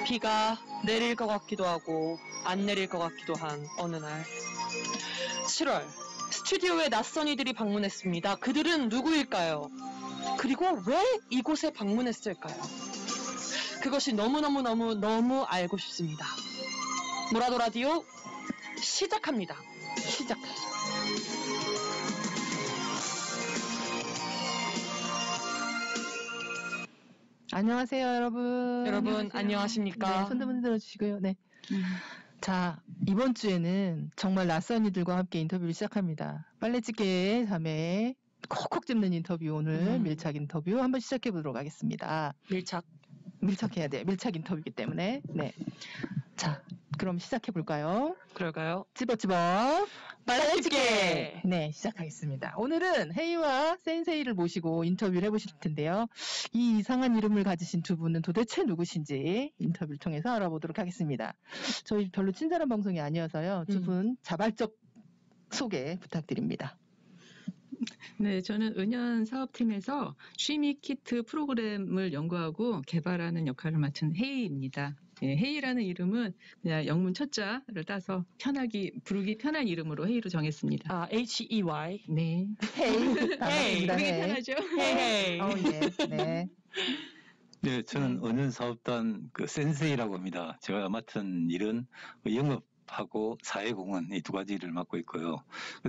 비가 내릴 것 같기도 하고 안 내릴 것 같기도 한 어느 날 7월 스튜디오에 낯선 이들이 방문했습니다. 그들은 누구일까요? 그리고 왜 이곳에 방문했을까요? 그것이 너무 알고 싶습니다. 모라도 라디오 시작합니다. 시작하죠. 안녕하세요, 여러분. 안녕하세요. 안녕하십니까? 네, 손 한번 들어주시고요. 네. 자, 이번 주에는 정말 낯선 이들과 함께 인터뷰를 시작합니다. 빨래집게의 자매 콕콕 집는 인터뷰, 오늘 밀착 인터뷰 한번 시작해 보도록 하겠습니다. 밀착해야 돼요. 밀착 인터뷰이기 때문에. 네. 자, 그럼 시작해 볼까요? 그럴까요? 집어 빨래집게. 네, 시작하겠습니다. 오늘은 헤이와 센세이를 모시고 인터뷰를 해보실 텐데요. 이 이상한 이름을 가지신 두 분은 도대체 누구신지 인터뷰를 통해서 알아보도록 하겠습니다. 저희 별로 친절한 방송이 아니어서요. 두 분 자발적 소개 부탁드립니다. 네, 저는 은연 사업팀에서 취미 키트 프로그램을 연구하고 개발하는 역할을 맡은 헤이입니다. 네, 헤이라는 이름은 그냥 영문 첫자를 따서 부르기 편한 이름으로 헤이로 정했습니다. 아, H-E-Y. 네. 헤이. 부르기 편하죠? 헤이. 네. 네, 저는 은연 사업단 센세이라고 합니다. 제가 맡은 일은 영업하고 사회공헌 이 두 가지를 맡고 있고요.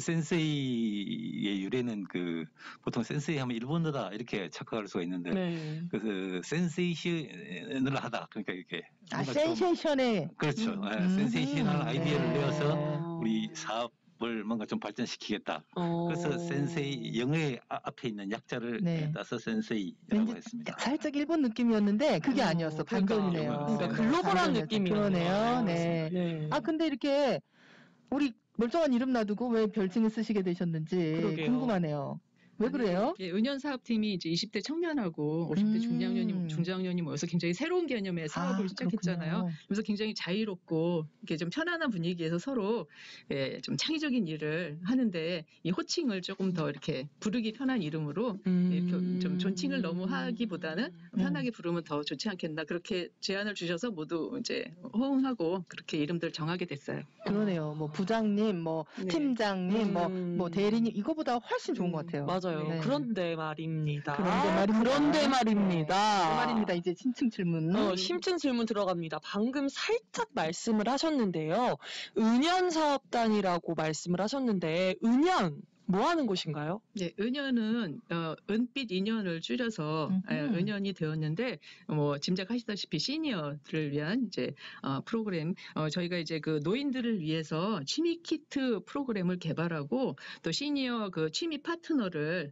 센세이의 유래는 보통 센세이 하면 일본어다 이렇게 착각할 수가 있는데 네. 센세이션을 하다 그러니까 이렇게 센세이션에 그렇죠. 센세이션한 아이디어를 내어서 우리 사업을 뭔가 좀 발전시키겠다. 그래서 센세이 영어의 앞에 있는 약자를 따서 센세이라고 했습니다. 살짝 일본 느낌이었는데 그게 아니었어. 반전이네요. 그러니까 글로벌한 느낌이에요. 그러네요. 네. 아 근데 이렇게 우리 멀쩡한 이름 놔두고 왜 별칭을 쓰시게 되셨는지 그러게요. 궁금하네요. 왜 그래요? 은연 사업팀이 이제 20대 청년하고 50대 중장년이 모여서 굉장히 새로운 개념의 사업을 시작했잖아요. 그렇군요. 그래서 굉장히 자유롭고 이렇게 좀 편안한 분위기에서 서로 좀 창의적인 일을 하는데 이 호칭을 조금 더 이렇게 부르기 편한 이름으로 이렇게 좀 존칭을 너무 하기보다는 편하게 부르면 더 좋지 않겠나 그렇게 제안을 주셔서 모두 이제 호응하고 그렇게 이름들 정하게 됐어요. 그러네요. 뭐 부장님, 팀장님, 뭐 대리님 이거보다 훨씬 좋은 것 같아요. 맞아요. 네. 그런데 말입니다. 그런데 말입니다. 이제 심층 질문. 심층 질문 들어갑니다. 방금 살짝 말씀을 하셨는데요. 은연 사업단이라고 말씀을 하셨는데 은연 뭐 하는 곳인가요? 네, 은연은 은빛 인연을 줄여서 은연이 되었는데 짐작하시다시피 시니어들을 위한 이제 프로그램 저희가 이제 노인들을 위해서 취미 키트 프로그램을 개발하고 또 시니어 취미 파트너를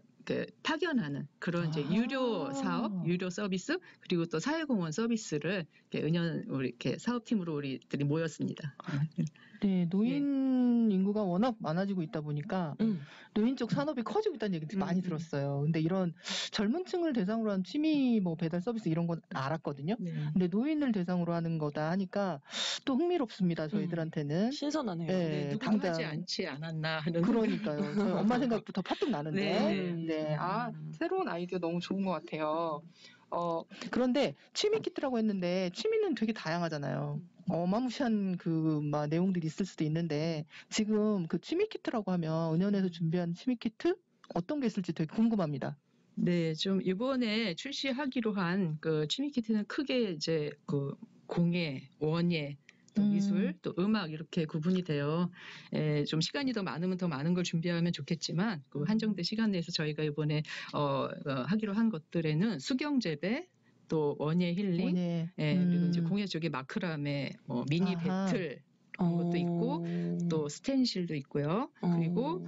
파견하는 그런 이제 유료 사업, 유료 서비스 그리고 또 사회공헌 서비스를 은연 우리 이렇게 사업팀으로 우리들이 모였습니다. 네, 노인 인구가 워낙 많아지고 있다 보니까 노인 쪽 산업이 커지고 있다는 얘기도 많이 들었어요. 근데 이런 젊은층을 대상으로 한 취미 배달 서비스 이런 건 알았거든요. 근데 노인을 대상으로 하는 거다 하니까 또 흥미롭습니다. 저희들한테는 신선하네요. 네, 누구 하지 않지 않았나 하는. 그러니까요. 저희 엄마 생각부터 파뜩 나는데. 네, 새로운 아이디어 너무 좋은 것 같아요. 그런데 취미 키트라고 했는데 취미는 되게 다양하잖아요. 어마무시한 내용들이 있을 수도 있는데 지금 취미 키트라고 하면 은연에서 준비한 취미 키트 어떤 게 있을지 되게 궁금합니다. 네, 좀 이번에 출시하기로 한 취미 키트는 크게 이제 공예, 원예, 또 미술, 또 음악 이렇게 구분이 돼요. 좀 시간이 더 많으면 더 많은 걸 준비하면 좋겠지만 한정된 시간 내에서 저희가 이번에 하기로 한 것들에는 수경 재배, 또 원예 힐링, 그리고 이제 공예 쪽에 마크라메, 미니 배틀 그런 것도 있고 또 스텐실도 있고요. 그리고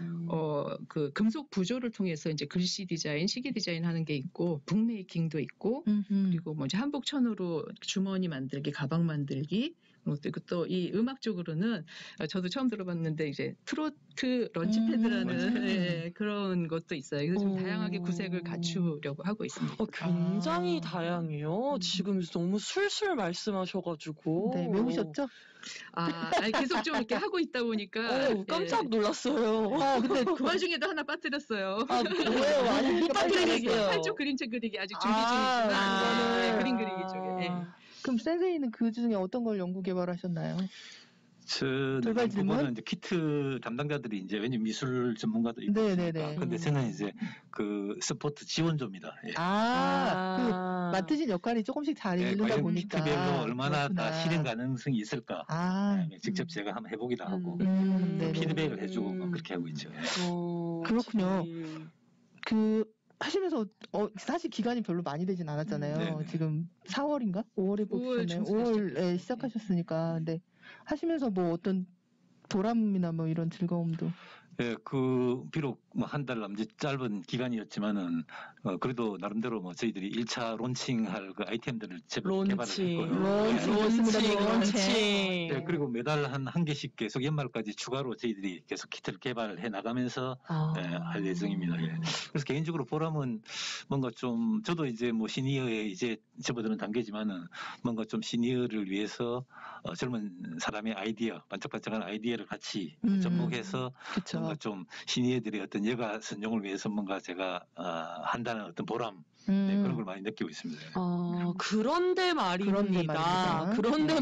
금속 부조를 통해서 이제 글씨 디자인, 시계 디자인 하는 게 있고 북메이킹도 있고 그리고 이제 한복천으로 주머니 만들기, 가방 만들기 그리고 또 이 음악 쪽으로는 저도 처음 들어봤는데 이제 트로트 런치패드라는 그런 것도 있어요. 그래서 좀 다양하게 구색을 갖추려고 하고 있습니다. 굉장히 다양해요. 지금 너무 술술 말씀하셔가지고. 네, 외우셨죠? 아니, 계속 좀 이렇게 하고 있다 보니까. 깜짝 놀랐어요. 근데 그 와중에도 하나 빠뜨렸어요. 뭐예요? 아니, 빠뜨리기. 한쪽 그림책 그리기 아직 준비 중이지만. 그림 그리기 쪽에. 그럼 센세이는 그 중에 어떤 걸 연구 개발하셨나요? 저는 부분은 이제 키트 담당자들이 이제 왜냐면 미술 전문가도 있고 있으니까. 근데 저는 이제 그 서포트 지원조입니다. 예. 그 맡으신 역할이 조금씩 다르다 보니까 키트별로 얼마나 다 실행 가능성이 있을까. 직접 제가 한번 해보기도 하고 피드백을 해주고 막 그렇게 하고 있죠. 그렇군요. 그 하시면서 사실 기간이 별로 많이 되진 않았잖아요. 지금 4월인가? 5월에 뽑으셨나요? 5월에 시작하셨으니까. 근데 하시면서 뭐 어떤 보람이나 뭐 이런 즐거움도. 예, 비록 뭐 한 달 남짓 짧은 기간이었지만은, 그래도 나름대로 뭐 저희들이 1차 론칭할 그 아이템들을 제법 개발을 했고요. 론칭. 예, 그리고 매달 한 개씩 계속 연말까지 추가로 저희들이 계속 키트를 개발을 해 나가면서 할 예정입니다. 예. 그래서 개인적으로 보람은 뭔가 좀, 저도 이제 뭐 시니어에 이제 접어드는 단계지만은 뭔가 좀 시니어를 위해서 젊은 사람의 아이디어, 반짝반짝한 아이디어를 같이 접목해서 뭔가 좀 시니어들의 어떤 여가 선용을 위해서 뭔가 제가 한다는 어떤 보람, 그런 걸 많이 느끼고 있습니다. 그런데 말입니다. 그런데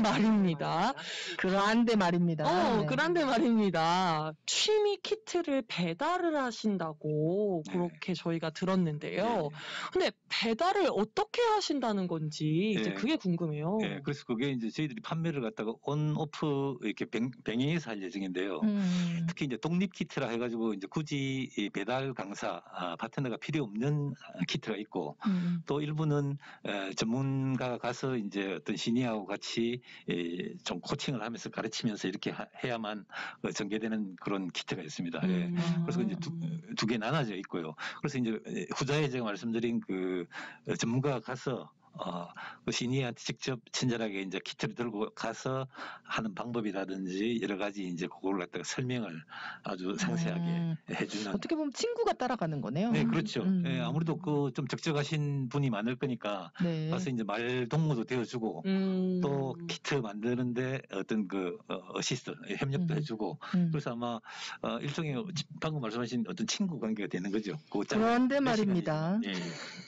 말입니다. 취미 키트를 배달을 하신다고 그렇게 저희가 들었는데요. 근데 배달을 어떻게 하신다는 건지 이제 그게 궁금해요. 네, 그래서 그게 이제 저희들이 판매를 갖다가 온, 오프 이렇게 병행해서 할 예정인데요. 특히 이제 독립 키트라 해가지고 이제 굳이 배달 강사 파트너가 필요 없는 키트가 있고 또 일부는 전문가가 가서 이제 어떤 시니어하고 같이 좀 코칭을 하면서 가르치면서 이렇게 해야만 전개되는 그런 키트가 있습니다. 예. 그래서 이제 두 개 나눠져 있고요. 그래서 이제 후자에 제가 말씀드린 그 전문가가 가서 그 시니어한테 직접 친절하게 이제 키트를 들고 가서 하는 방법이라든지 여러 가지 이제 그걸 갖다가 설명을 아주 상세하게 해주는. 어떻게 보면 친구가 따라가는 거네요. 네, 그렇죠. 예, 아무래도 그 좀 적적하신 분이 많을 거니까 가서 이제 말 동무도 되어주고 또 키트 만드는데 어떤 그 어시스트 협력도 해주고 그래서 아마 일종의 방금 말씀하신 어떤 친구 관계가 되는 거죠. 그런데 말입니다. 예.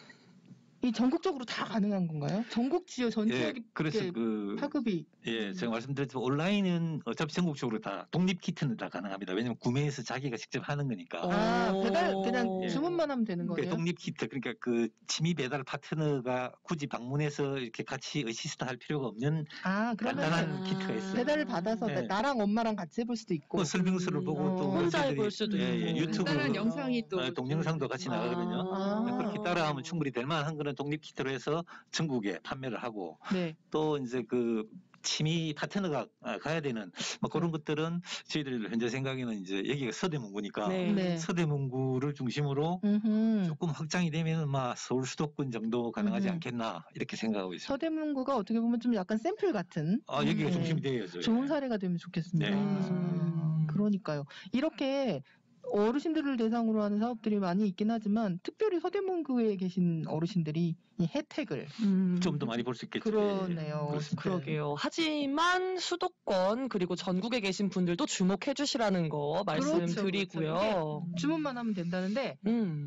이 전국적으로 다 가능한 건가요? 전국 지역 전체 그래서 파급이. 제가 말씀드렸지만 온라인은 어차피 전국적으로 다 독립 키트는 다 가능합니다. 왜냐면 구매해서 자기가 직접 하는 거니까. 배달 그냥 주문만 하면 되는 거예요? 독립 키트, 그러니까 그 취미 배달 파트너가 굳이 방문해서 이렇게 같이 어시스트 할 필요가 없는 간단한 키트가 있어요. 배달을 받아서 나랑 엄마랑 같이 해볼 수도 있고. 설명서를 보고 또 혼자 해볼 수도 있고. 유튜브 영상이 또 동영상도 같이 나가거든요. 그렇게 따라하면 충분히 될 만한 거는 독립 키트로 해서 전국에 판매를 하고 또 이제 그 취미 파트너가 가야 되는 뭐 그런 것들은 저희들 현재 생각에는 이제 여기가 서대문구니까 서대문구를 중심으로 조금 확장이 되면 서울 수도권 정도 가능하지 않겠나 이렇게 생각하고 있습니다. 서대문구가 어떻게 보면 좀 약간 샘플 같은 여기가 중심이 되어야죠. 좋은 사례가 되면 좋겠습니다. 그러니까요. 이렇게 어르신들을 대상으로 하는 사업들이 많이 있긴 하지만 특별히 서대문구에 계신 어르신들이 이 혜택을 좀 더 많이 볼 수 있겠죠. 그러네요. 그러게요. 하지만 수도권 그리고 전국에 계신 분들도 주목해 주시라는 거 말씀드리고요. 그렇죠. 주문만 하면 된다는데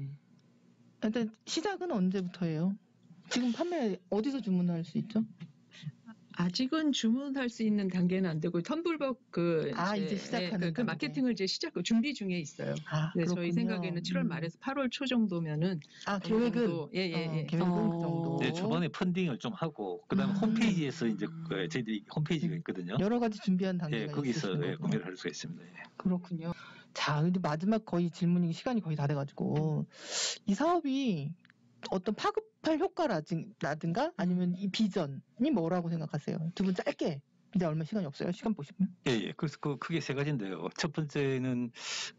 일단 시작은 언제부터예요? 지금 판매 어디서 주문할 수 있죠? 아직은 주문할 수 있는 단계는 안 되고 텀블벅 이제 시작하는 그 마케팅을 이제 준비 중에 있어요. 저희 생각에는 7월 말에서 8월 초 정도면은 계획은 계획은 그 정도. 네, 초반에 펀딩을 좀 하고 그다음에 홈페이지에서 이제 저희들이 홈페이지가 있거든요. 여러 가지 준비한 단계가 거기서 구매를 할 수가 있습니다. 그렇군요. 자, 근데 마지막 거의 질문이 시간이 거의 다 돼가지고 이 사업이 어떤 파급할 효과라든가 아니면 이 비전이 뭐라고 생각하세요? 두 분 짧게. 이제 얼마 시간이 없어요. 시간 보시면. 그래서 크게 세 가지인데요. 첫 번째는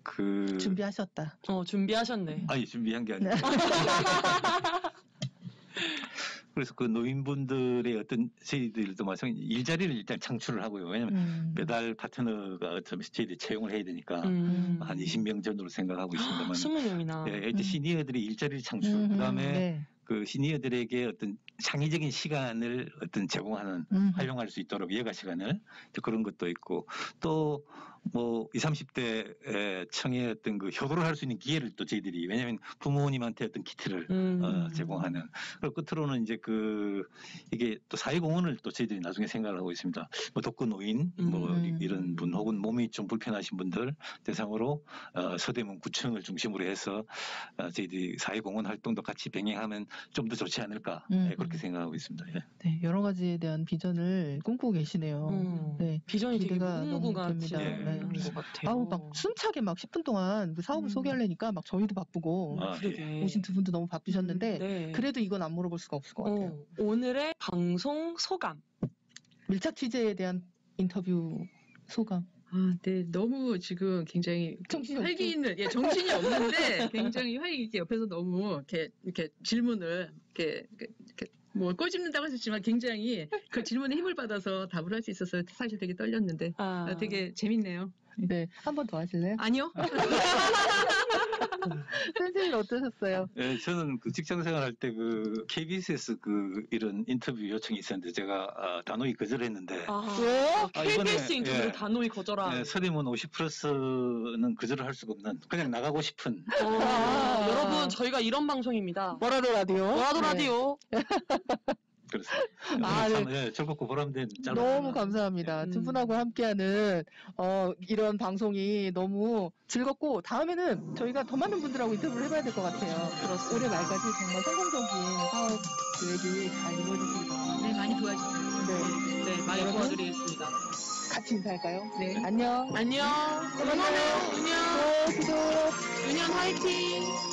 준비하셨다. 준비하셨네. 아니, 준비한 게 아니라. 그래서 그 노인분들의 어떤 저희들도 마찬가지 일자리를 일단 창출을 하고요. 왜냐하면 배달 파트너가 저희들이 채용을 해야 되니까 한 20명 정도로 생각하고 있습니다만 20명이나. 이제 시니어들이 일자리를 창출, 그다음에 그 시니어들에게 어떤 창의적인 시간을 어떤 제공하는 활용할 수 있도록 여가 시간을 그런 것도 있고 또 뭐 20, 30대 청의 어떤 그 효도를 할 수 있는 기회를 또 저희들이 왜냐하면 부모님한테 어떤 키트를 제공하는 그리고 끝으로는 이제 그 이게 또 사회공헌을 또 저희들이 나중에 생각을 하고 있습니다. 뭐 독거노인 뭐 이런 분 혹은 몸이 좀 불편하신 분들 대상으로 서대문 구청을 중심으로 해서 저희들이 사회공헌 활동도 같이 병행하면 좀 더 좋지 않을까 그렇게 생각하고 있습니다. 예. 네, 여러 가지에 대한 비전을 꿈꾸고 계시네요. 네, 비전이 되게 기대가 너무 무궁무진하신 됩니다. 네. 것 같아요. 아우 막 숨차게 막 10분 동안 그 사업을 소개하려니까 막 저희도 바쁘고 그러게. 오신 두 분도 너무 바쁘셨는데 네. 그래도 이건 안 물어볼 수가 없을 것 같아요. 오늘의 방송 소감. 밀착 취재에 대한 인터뷰 소감. 네, 너무 지금 굉장히 정신이 활기 있는, 정신이 없는데 굉장히 활기 있게 옆에서 너무 이렇게 질문을 이렇게 뭐 꼬집는다고 하셨지만 굉장히 그 질문에 힘을 받아서 답을 할 수 있어서 사실 되게 떨렸는데 되게 재밌네요. 네, 한 번 더 하실래요? 아니요. 선생님 어떠셨어요? 예, 저는 그 직장 생활할 때 그 KBS에서 그 이런 인터뷰 요청이 있었는데 제가 단호히 거절했는데 왜요? 이번에, KBS 인터뷰를 예. 단호히 거절한. 예, 서대문 50플러스는 거절을 할 수가 없는 그냥 나가고 싶은 여러분 저희가 이런 방송입니다. 뭐라도 라디오. 뭐라도 라디오. 그렇습니다. 참 즐겁고 보람된 짧은 너무 감사합니다. 두 분하고 함께하는 이런 방송이 너무 즐겁고 다음에는 저희가 더 많은 분들하고 인터뷰를 해봐야 될 것 같아요. 그렇습니다. 올해 말까지 정말 성공적인 사업 계획이 잘 이루어지길 바랍니다. 네, 많이 도와주세요. 네, 많이 여러분? 도와드리겠습니다. 같이 인사할까요? 네. 안녕. 안녕. 응원해요. 응원. 구독. 은연 화이팅.